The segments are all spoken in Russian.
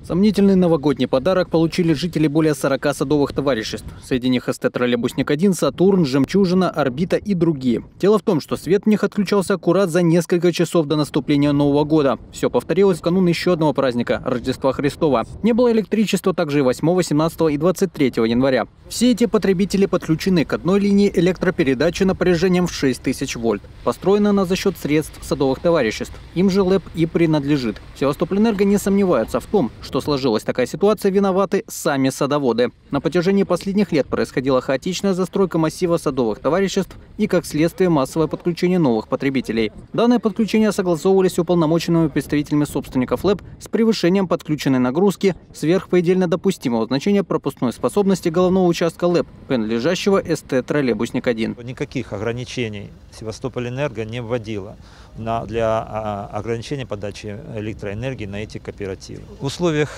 Сомнительный новогодний подарок получили жители более 40 садовых товариществ. Среди них СТ-троллейбусник-1, Сатурн, Жемчужина, Орбита и другие. Дело в том, что свет в них отключался аккурат за несколько часов до наступления Нового года. Все повторилось в канун еще одного праздника – Рождества Христова. Не было электричества также и 8, 17 и 23 января. Все эти потребители подключены к одной линии электропередачи напряжением в 6000 вольт. Построена она за счет средств садовых товариществ. Им же ЛЭП и принадлежит. Севастополэнерго не сомневаются в том, что сложилась такая ситуация, виноваты сами садоводы. На протяжении последних лет происходила хаотичная застройка массива садовых товариществ и, как следствие, массовое подключение новых потребителей. Данное подключение согласовывались уполномоченными представителями собственников ЛЭП с превышением подключенной нагрузки сверх предельно допустимого значения пропускной способности головного участка ЛЭП, принадлежащего СТ-троллейбусник-1. Никаких ограничений Севастополэнерго не вводила для ограничения подачи электроэнергии на эти кооперативы. В условиях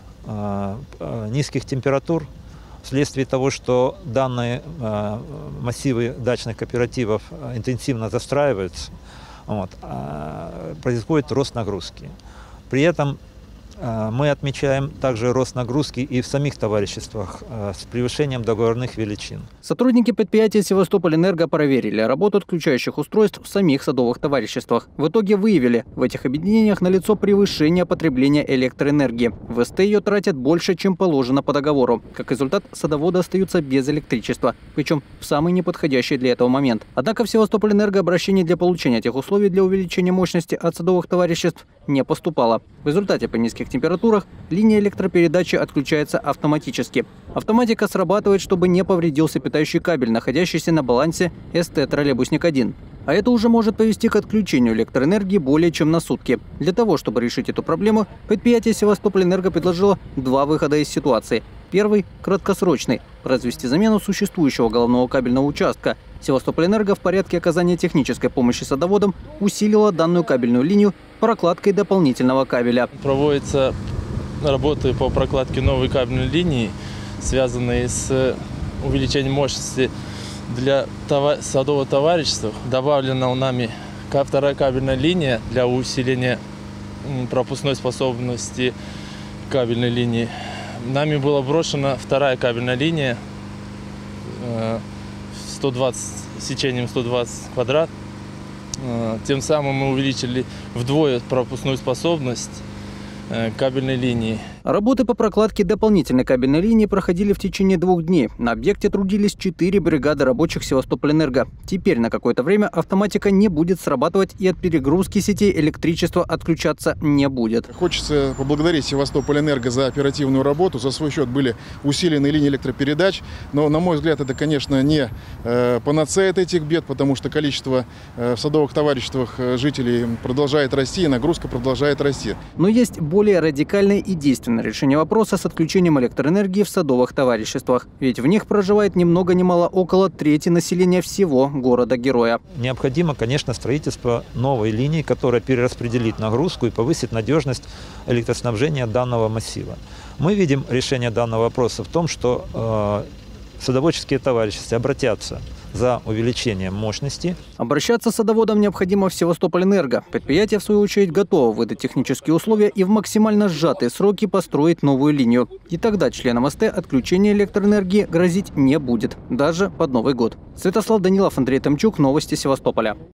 низких температур, вследствие того, что данные массивы дачных кооперативов интенсивно застраиваются, происходит рост нагрузки. При этом мы отмечаем также рост нагрузки и в самих товариществах с превышением договорных величин. Сотрудники предприятия Севастополэнерго проверили работу отключающих устройств в самих садовых товариществах. В итоге выявили, в этих объединениях налицо превышение потребления электроэнергии. В СТ ее тратят больше, чем положено по договору. Как результат, садоводы остаются без электричества, причем в самый неподходящий для этого момент. Однако в Севастополэнерго обращений для получения этих условий для увеличения мощности от садовых товариществ не поступало. В результате по низких температурах линия электропередачи отключается автоматически. Автоматика срабатывает, чтобы не повредился питающий кабель, находящийся на балансе СТ-троллейбусник-1. А это уже может привести к отключению электроэнергии более чем на сутки. Для того, чтобы решить эту проблему, предприятие Севастополэнерго предложило два выхода из ситуации. Первый – краткосрочный – произвести замену существующего головного кабельного участка. Севастополэнерго в порядке оказания технической помощи садоводам усилила данную кабельную линию прокладкой дополнительного кабеля. Проводятся работы по прокладке новой кабельной линии, связанные с увеличением мощности для садового товарищества. Добавлена нами вторая кабельная линия для усиления пропускной способности кабельной линии. Нами была брошена вторая кабельная линия сечением 120 квадрат. Тем самым мы увеличили вдвое пропускную способность кабельной линии. Работы по прокладке дополнительной кабельной линии проходили в течение 2 дней. На объекте трудились 4 бригады рабочих Севастополэнерго. Теперь на какое-то время автоматика не будет срабатывать и от перегрузки сетей электричество отключаться не будет. Хочется поблагодарить Севастополэнерго за оперативную работу. За свой счет были усилены линии электропередач. Но, на мой взгляд, это, конечно, не панацея от этих бед, потому что количество в садовых товариществах жителей продолжает расти, и нагрузка продолжает расти. Но есть более радикальное и действенное решение вопроса с отключением электроэнергии в садовых товариществах. Ведь в них проживает ни много ни мало около трети населения всего города-героя. Необходимо, конечно, строительство новой линии, которая перераспределит нагрузку и повысит надежность электроснабжения данного массива. Мы видим решение данного вопроса в том, что садоводческие товарищества обратятся за увеличением мощности. Обращаться с садоводом необходимо в Севастополэнерго. Предприятие, в свою очередь, готово выдать технические условия и в максимально сжатые сроки построить новую линию. И тогда членам СТ отключение электроэнергии грозить не будет, даже под Новый год. Святослав Данилов, Андрей Томчук, новости Севастополя.